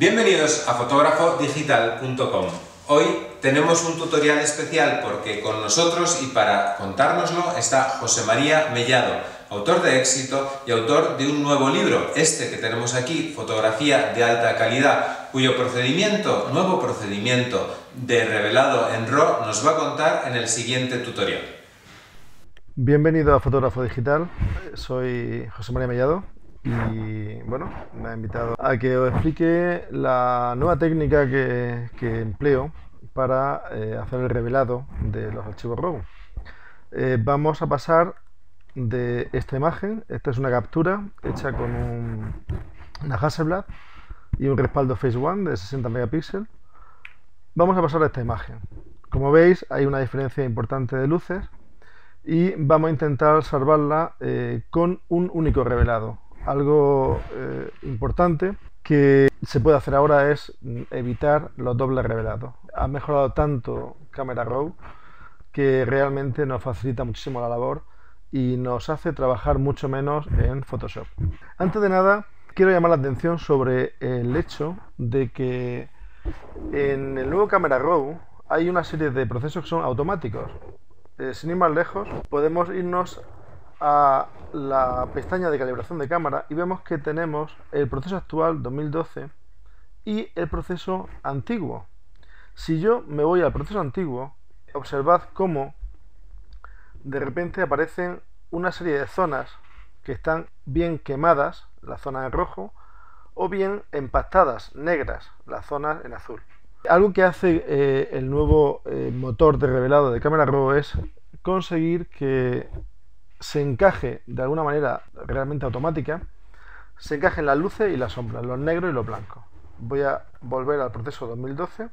Bienvenidos a fotografodigital.com. Hoy tenemos un tutorial especial porque con nosotros y para contárnoslo está José María Mellado, autor de éxito y autor de un nuevo libro, este que tenemos aquí, Fotografía de alta calidad, cuyo nuevo procedimiento de revelado en RAW nos va a contar en el siguiente tutorial. Bienvenido a Fotógrafo Digital, soy José María Mellado y bueno, me ha invitado a que os explique la nueva técnica que empleo para hacer el revelado de los archivos RAW. Vamos a pasar de esta imagen, esta es una captura hecha con una Hasselblad y un respaldo Phase One de 60 megapíxeles. Vamos a pasar a esta imagen. Como veis, hay una diferencia importante de luces y vamos a intentar salvarla con un único revelado. Algo importante que se puede hacer ahora es evitar los dobles revelados. Ha mejorado tanto Camera Raw que realmente nos facilita muchísimo la labor y nos hace trabajar mucho menos en Photoshop. Antes de nada, quiero llamar la atención sobre el hecho de que en el nuevo Camera Raw hay una serie de procesos que son automáticos. Sin ir más lejos, podemos irnos a la pestaña de calibración de cámara y vemos que tenemos el proceso actual 2012 y el proceso antiguo. Si yo me voy al proceso antiguo, observad cómo de repente aparecen una serie de zonas que están bien quemadas, las zonas en rojo, o bien empactadas, negras, las zonas en azul. Algo que hace el nuevo motor de revelado de Camera Raw es conseguir que se encaje de alguna manera realmente automática, se encajen las luces y las sombras, los negros y los blancos. Voy a volver al proceso 2012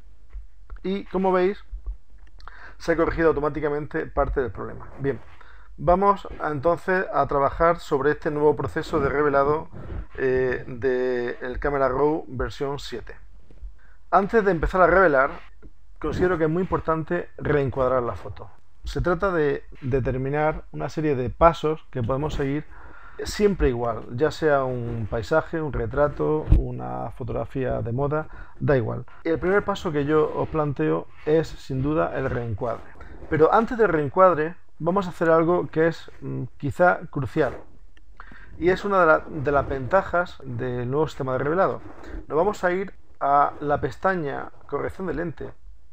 y como veis se ha corregido automáticamente parte del problema. Bien, vamos entonces a trabajar sobre este nuevo proceso de revelado del Camera Raw versión 7. Antes de empezar a revelar, considero que es muy importante reencuadrar la foto. Se trata de determinar una serie de pasos que podemos seguir siempre igual, ya sea un paisaje, un retrato, una fotografía de moda, da igual. El primer paso que yo os planteo es sin duda el reencuadre. Pero antes del reencuadre vamos a hacer algo que es quizá crucial y es una de las ventajas del nuevo sistema de revelado. Nos vamos a ir a la pestaña corrección de lente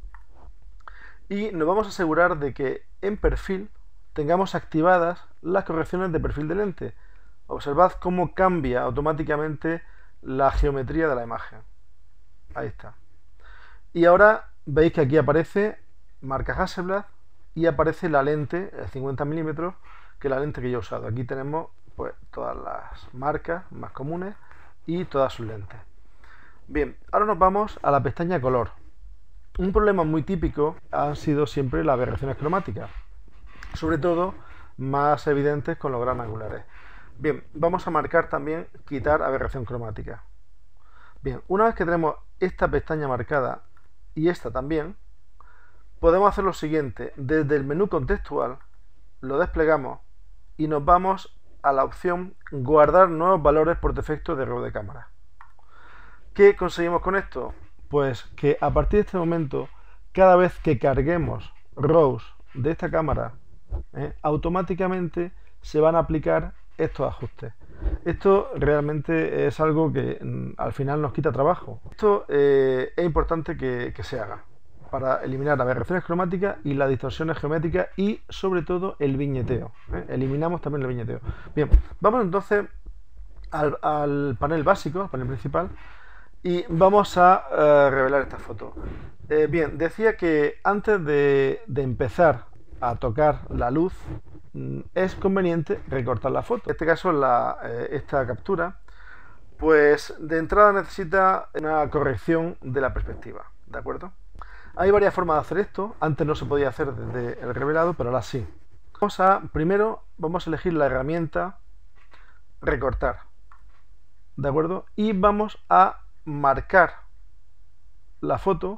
y nos vamos a asegurar de que en perfil tengamos activadas las correcciones de perfil de lente. Observad cómo cambia automáticamente la geometría de la imagen. Ahí está. Y ahora veis que aquí aparece marca Hasselblad y aparece la lente, el 50 mm, que es la lente que yo he usado. Aquí tenemos pues todas las marcas más comunes y todas sus lentes. Bien, ahora nos vamos a la pestaña color. Un problema muy típico han sido siempre las aberraciones cromáticas, sobre todo más evidentes con los gran angulares. Bien, vamos a marcar también quitar aberración cromática. Bien, una vez que tenemos esta pestaña marcada y esta también, podemos hacer lo siguiente. Desde el menú contextual lo desplegamos y nos vamos a la opción guardar nuevos valores por defecto de RAW de cámara. ¿Qué conseguimos con esto? Pues que a partir de este momento, cada vez que carguemos RAWs de esta cámara, automáticamente se van a aplicar estos ajustes. Esto realmente es algo que al final nos quita trabajo. Esto es importante que se haga para eliminar aberraciones cromáticas y las distorsiones geométricas y sobre todo el viñeteo. Eliminamos también el viñeteo. Bien, vamos entonces al panel básico, al panel principal. Y vamos a revelar esta foto. Bien, decía que antes de empezar a tocar la luz es conveniente recortar la foto. En este caso, esta captura, pues de entrada necesita una corrección de la perspectiva, ¿de acuerdo? Hay varias formas de hacer esto. Antes no se podía hacer desde el revelado, pero ahora sí. Primero vamos a elegir la herramienta recortar, ¿de acuerdo? Y vamos a marcar la foto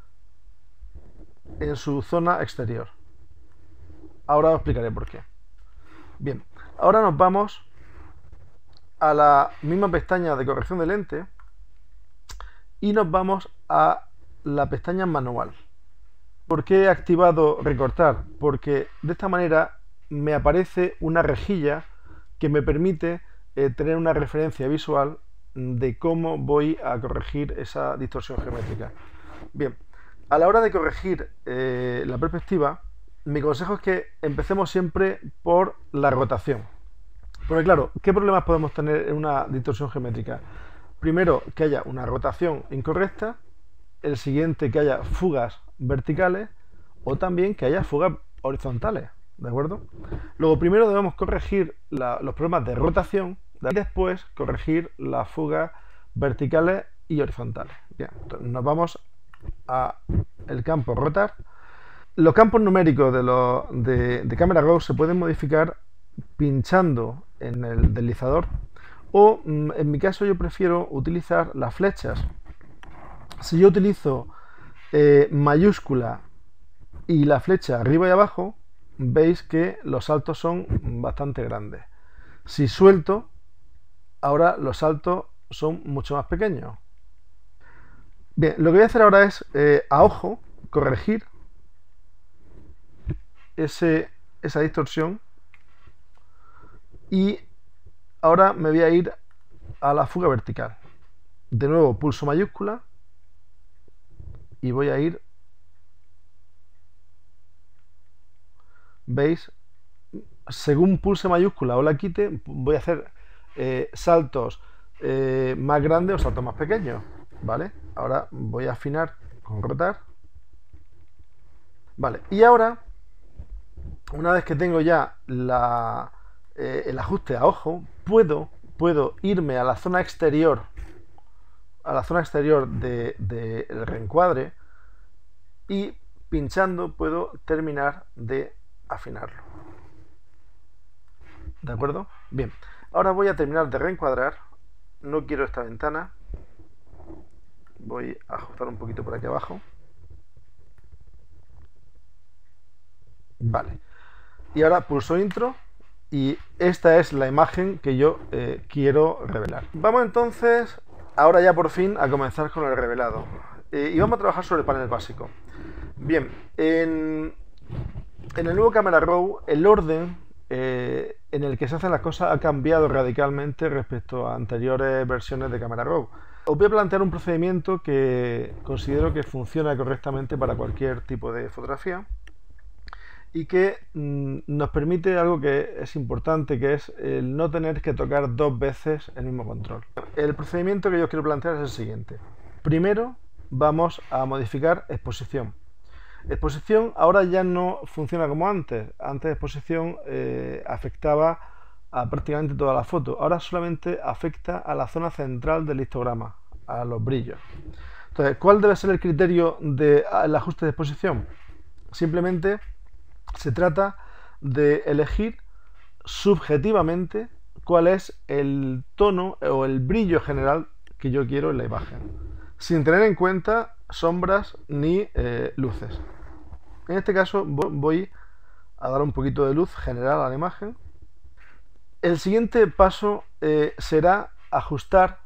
en su zona exterior. Ahora os explicaré por qué. Bien, ahora nos vamos a la misma pestaña de corrección de lente y nos vamos a la pestaña manual. ¿Por qué he activado recortar? Porque de esta manera me aparece una rejilla que me permite tener una referencia visual de cómo voy a corregir esa distorsión geométrica. Bien, a la hora de corregir la perspectiva, mi consejo es que empecemos siempre por la rotación. Porque claro, ¿qué problemas podemos tener en una distorsión geométrica? Primero, que haya una rotación incorrecta. El siguiente, que haya fugas verticales, o también que haya fugas horizontales, ¿de acuerdo? Luego, primero debemos corregir los problemas de rotación y después corregir las fugas verticales y horizontales. Bien, entonces nos vamos al campo rotar. Los campos numéricos de Camera Raw se pueden modificar pinchando en el deslizador, o en mi caso yo prefiero utilizar las flechas. Si yo utilizo mayúscula y la flecha arriba y abajo, veis que los saltos son bastante grandes. Si suelto, ahora los saltos son mucho más pequeños. Bien, lo que voy a hacer ahora es, a ojo, corregir esa distorsión, y ahora me voy a ir a la fuga vertical. De nuevo pulso mayúscula y voy a ir, veis, según pulse mayúscula o la quite, voy a hacer saltos más grandes o saltos más pequeños, ¿vale? Ahora voy a afinar con rotar. Vale, y ahora, una vez que tengo ya el ajuste a ojo, puedo irme a la zona exterior, del reencuadre, y pinchando puedo terminar de afinarlo. ¿De acuerdo? Bien, ahora voy a terminar de reencuadrar. No quiero esta ventana. Voy a ajustar un poquito por aquí abajo. Vale. Y ahora pulso intro. Y esta es la imagen que yo quiero revelar. Vamos entonces, ahora ya por fin, a comenzar con el revelado. Y vamos a trabajar sobre el panel básico. Bien, en el nuevo Camera Raw, el orden en el que se hacen las cosas ha cambiado radicalmente respecto a anteriores versiones de Camera Raw. Os voy a plantear un procedimiento que considero que funciona correctamente para cualquier tipo de fotografía, y que nos permite algo que es importante, que es el no tener que tocar dos veces el mismo control. El procedimiento que yo quiero plantear es el siguiente. Primero vamos a modificar exposición. Exposición ahora ya no funciona como antes. Antes exposición afectaba a prácticamente toda la foto. Ahora solamente afecta a la zona central del histograma, a los brillos. Entonces, ¿cuál debe ser el criterio del ajuste de exposición? Simplemente se trata de elegir subjetivamente cuál es el tono o el brillo general que yo quiero en la imagen, sin tener en cuenta sombras ni luces. En este caso voy a dar un poquito de luz general a la imagen. El siguiente paso será ajustar,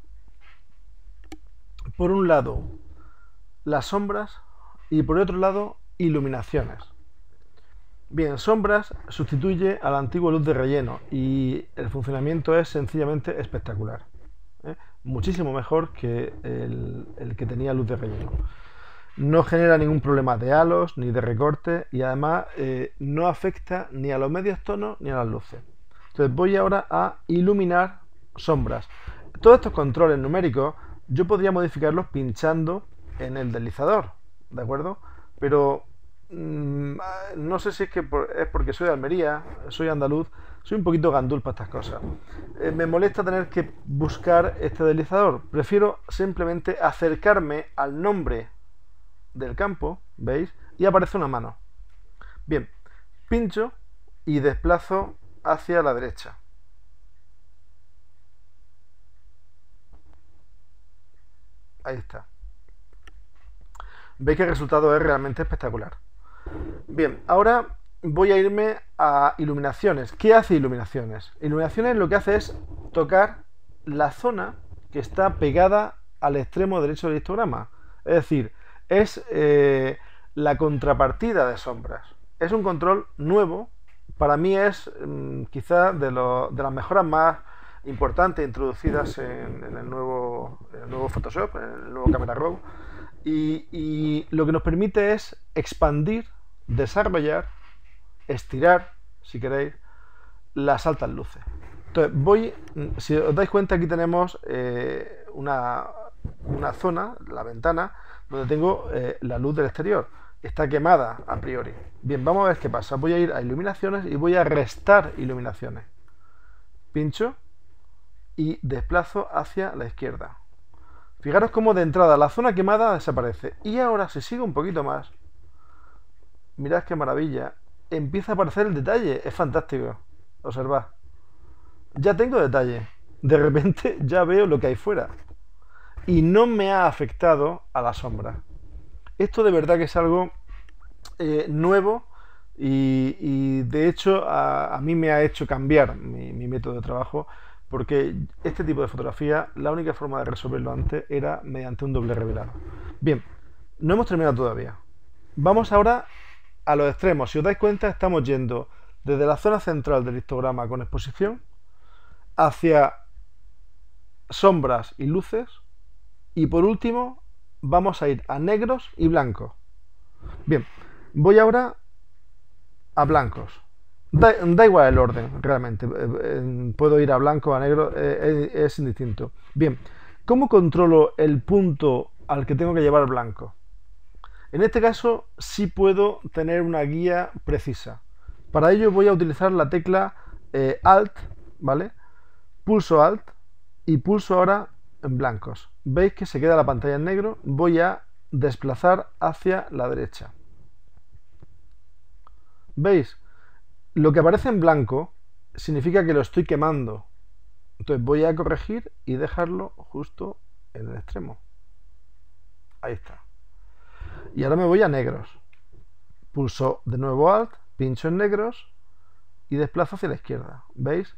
por un lado, las sombras y por otro lado, iluminaciones. Bien, sombras sustituye a la antigua luz de relleno y el funcionamiento es sencillamente espectacular. Muchísimo mejor que el que tenía luz de relleno. No genera ningún problema de halos ni de recorte, y además no afecta ni a los medios tonos ni a las luces. Entonces voy ahora a iluminar sombras. Todos estos controles numéricos yo podría modificarlos pinchando en el deslizador, ¿de acuerdo? Pero no sé si es que es porque soy de Almería, soy andaluz, soy un poquito gandul para estas cosas. Me molesta tener que buscar este deslizador. Prefiero simplemente acercarme al nombre del campo, ¿veis? Y aparece una mano. Bien, pincho y desplazo hacia la derecha. Ahí está. Veis que el resultado es realmente espectacular. Bien, ahora voy a irme a iluminaciones. ¿Qué hace iluminaciones? Iluminaciones lo que hace es tocar la zona que está pegada al extremo derecho del histograma. Es decir, es la contrapartida de sombras. Es un control nuevo. Para mí es quizás de las mejoras más importantes introducidas en el nuevo Photoshop, en el nuevo Camera Raw. Y lo que nos permite es expandir, desarrollar, estirar, si queréis, las altas luces. Entonces si os dais cuenta, aquí tenemos una zona, la ventana, donde tengo la luz del exterior. Está quemada a priori. Bien, vamos a ver qué pasa. Voy a ir a iluminaciones y voy a restar iluminaciones. Pincho y desplazo hacia la izquierda. Fijaros cómo de entrada la zona quemada desaparece. Y ahora, si sigo un poquito más, mirad qué maravilla, empieza a aparecer el detalle. Es fantástico. Observad. Ya tengo detalle. De repente ya veo lo que hay fuera. Y no me ha afectado a la sombra. Esto de verdad que es algo nuevo y de hecho a mí me ha hecho cambiar mi método de trabajo, porque este tipo de fotografía, la única forma de resolverlo antes era mediante un doble revelado. Bien, no hemos terminado todavía. Vamos ahora a los extremos. Si os dais cuenta, estamos yendo desde la zona central del histograma con exposición hacia sombras y luces, y por último vamos a ir a negros y blancos. Bien, voy ahora a blancos. Da igual el orden, realmente. Puedo ir a blanco, a negro, es indistinto. Bien, ¿cómo controlo el punto al que tengo que llevar blanco? En este caso sí puedo tener una guía precisa. Para ello voy a utilizar la tecla Alt, ¿vale? Pulso Alt y pulso ahora en blancos. Veis que se queda la pantalla en negro. Voy a desplazar hacia la derecha. ¿Veis? Lo que aparece en blanco significa que lo estoy quemando. Entonces voy a corregir y dejarlo justo en el extremo. Ahí está. Y ahora me voy a negros. Pulso de nuevo Alt, pincho en negros y desplazo hacia la izquierda. ¿Veis?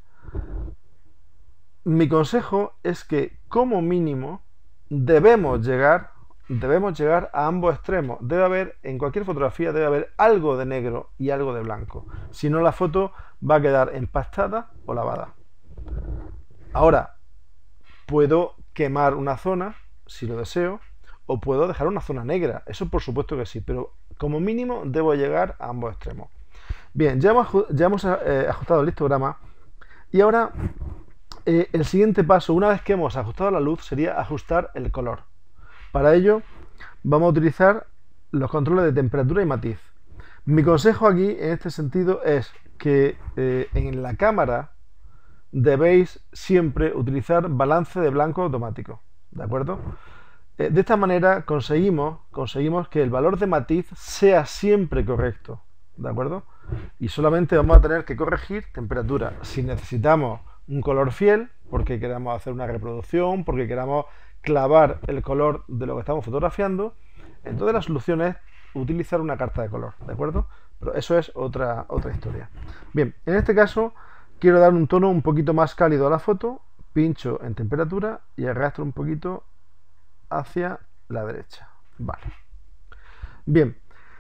Mi consejo es que como mínimo debemos llegar a ambos extremos. Debe haber, en cualquier fotografía, debe haber algo de negro y algo de blanco. Si no, la foto va a quedar empastada o lavada. Ahora, puedo quemar una zona, si lo deseo, o puedo dejar una zona negra. Eso por supuesto que sí, pero como mínimo debo llegar a ambos extremos. Bien, ya hemos ajustado el histograma y ahora el siguiente paso, una vez que hemos ajustado la luz, sería ajustar el color. Para ello vamos a utilizar los controles de temperatura y matiz. Mi consejo aquí en este sentido es que en la cámara debéis siempre utilizar balance de blanco automático, ¿de acuerdo? De esta manera conseguimos que el valor de matiz sea siempre correcto, ¿de acuerdo? Y solamente vamos a tener que corregir temperatura. Si necesitamos un color fiel, porque queramos hacer una reproducción, porque queramos clavar el color de lo que estamos fotografiando, entonces la solución es utilizar una carta de color, ¿de acuerdo? Pero eso es otra historia. Bien, en este caso quiero dar un tono un poquito más cálido a la foto, pincho en temperatura y arrastro un poquito hacia la derecha. Vale. Bien.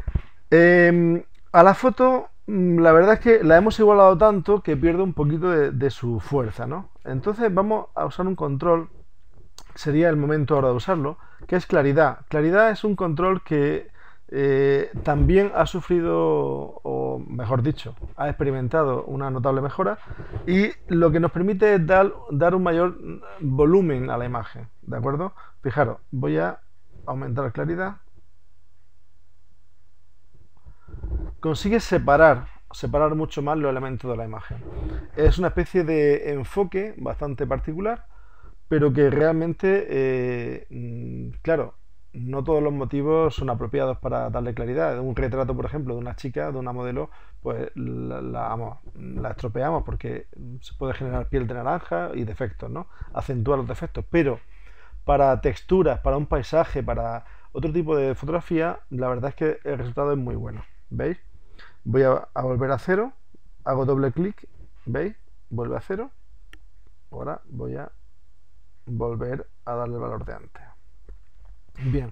A la foto, la verdad es que la hemos igualado tanto que pierde un poquito de su fuerza, ¿no? Entonces vamos a usar un control, sería el momento ahora de usarlo, que es claridad. Claridad es un control que también ha sufrido, o mejor dicho, ha experimentado una notable mejora, y lo que nos permite es dar un mayor volumen a la imagen, ¿de acuerdo? Fijaros, voy a aumentar la claridad. Consigue separar mucho más los elementos de la imagen. Es una especie de enfoque bastante particular, pero que realmente, claro, no todos los motivos son apropiados para darle claridad. Un retrato, por ejemplo, de una chica, de una modelo, pues la estropeamos porque se puede generar piel de naranja y defectos, ¿no? Acentuar los defectos. Pero para texturas, para un paisaje, para otro tipo de fotografía, la verdad es que el resultado es muy bueno. ¿Veis? Voy a volver a cero, hago doble clic, ¿veis? Vuelve a cero. Ahora voy a volver a darle el valor de antes. Bien.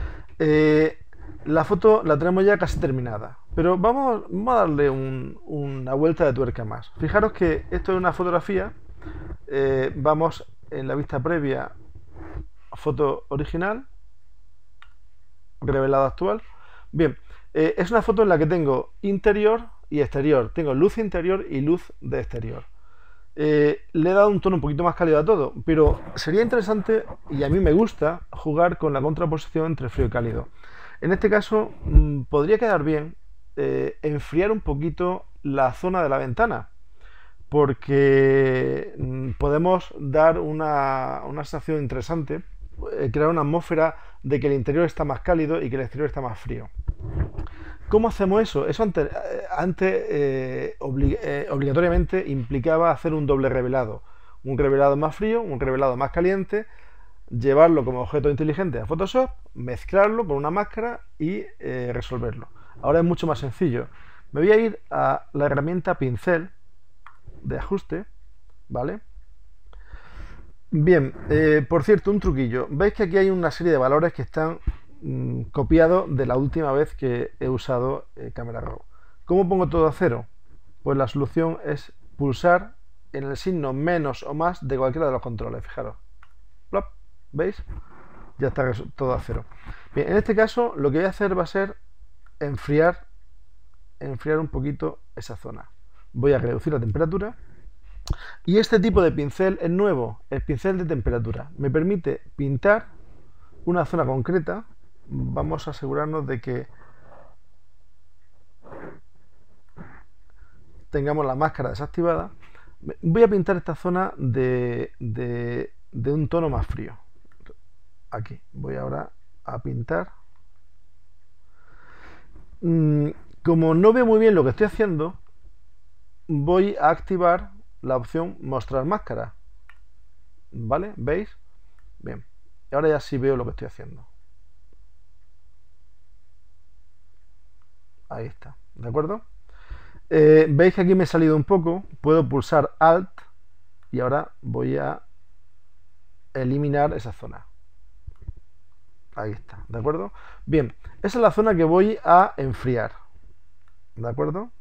La foto la tenemos ya casi terminada, pero vamos a darle una vuelta de tuerca más. Fijaros que esto es una fotografía. Vamos en la vista previa, foto original, revelado actual. Bien, es una foto en la que tengo interior y exterior. Tengo luz interior y luz de exterior. Le he dado un tono un poquito más cálido a todo, pero sería interesante, y a mí me gusta, jugar con la contraposición entre frío y cálido. En este caso, podría quedar bien enfriar un poquito la zona de la ventana, porque podemos dar una sensación interesante, crear una atmósfera de que el interior está más cálido y que el exterior está más frío. ¿Cómo hacemos eso? Eso antes obligatoriamente implicaba hacer un doble revelado. Un revelado más frío, un revelado más caliente, llevarlo como objeto inteligente a Photoshop, mezclarlo con una máscara y resolverlo. Ahora es mucho más sencillo. Me voy a ir a la herramienta pincel de ajuste, ¿vale? Bien, por cierto, un truquillo. Veis que aquí hay una serie de valores que están copiados de la última vez que he usado Camera Raw. ¿Cómo pongo todo a cero? Pues la solución es pulsar en el signo menos o más de cualquiera de los controles. Fijaros. ¡Plop! ¿Veis? Ya está todo a cero. Bien, en este caso lo que voy a hacer va a ser enfriar un poquito esa zona. Voy a reducir la temperatura. Y este tipo de pincel es nuevo, el pincel de temperatura. Me permite pintar una zona concreta. Vamos a asegurarnos de que tengamos la máscara desactivada. Voy a pintar esta zona de un tono más frío. Aquí, voy ahora a pintar. Como no veo muy bien lo que estoy haciendo, voy a activar la opción mostrar máscara. ¿Vale? ¿Veis? Bien. Y ahora ya sí veo lo que estoy haciendo. Ahí está. ¿De acuerdo? Veis que aquí me he salido un poco. Puedo pulsar Alt y ahora voy a eliminar esa zona. Ahí está. ¿De acuerdo? Bien. Esa es la zona que voy a enfriar. ¿De acuerdo?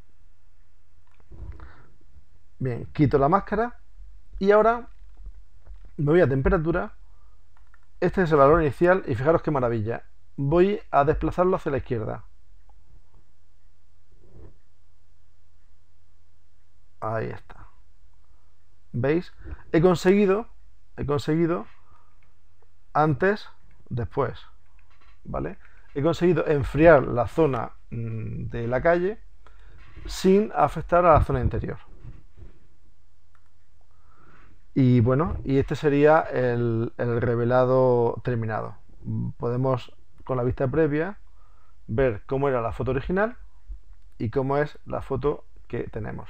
Bien, quito la máscara y ahora me voy a temperatura. Este es el valor inicial y fijaros qué maravilla. Voy a desplazarlo hacia la izquierda. Ahí está. ¿Veis? He conseguido antes, después. ¿Vale? He conseguido enfriar la zona de la calle sin afectar a la zona interior. Y bueno, y este sería el revelado terminado. Podemos, con la vista previa, ver cómo era la foto original y cómo es la foto que tenemos.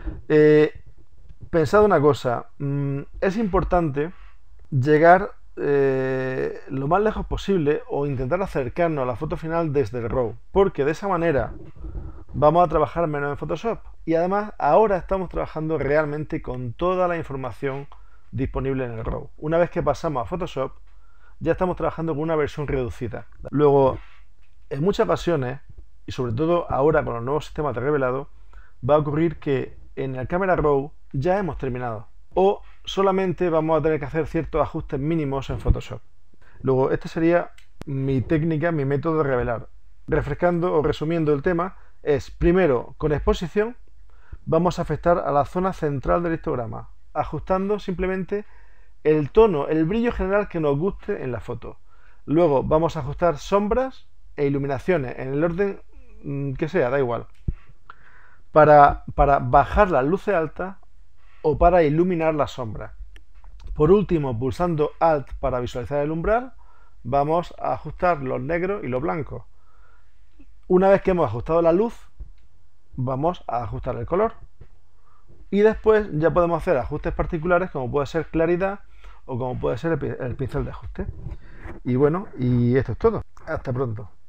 Pensad una cosa, es importante llegar lo más lejos posible o intentar acercarnos a la foto final desde el RAW, porque de esa manera vamos a trabajar menos en Photoshop y además ahora estamos trabajando realmente con toda la información disponible en el RAW. Una vez que pasamos a Photoshop ya estamos trabajando con una versión reducida. Luego, en muchas ocasiones, y sobre todo ahora con los nuevos sistemas de revelado, va a ocurrir que en el Camera Raw ya hemos terminado o solamente vamos a tener que hacer ciertos ajustes mínimos en Photoshop. Luego, esta sería mi técnica, mi método de revelar. Refrescando o resumiendo el tema, es primero con exposición vamos a afectar a la zona central del histograma, ajustando simplemente el tono, el brillo general que nos guste en la foto. Luego vamos a ajustar sombras e iluminaciones en el orden que sea, da igual, para bajar las luces altas o para iluminar las sombras. Por último, pulsando Alt para visualizar el umbral, vamos a ajustar los negros y los blancos. Una vez que hemos ajustado la luz, vamos a ajustar el color. Y después ya podemos hacer ajustes particulares como puede ser claridad o como puede ser el pincel de ajuste. Y bueno, y esto es todo. Hasta pronto.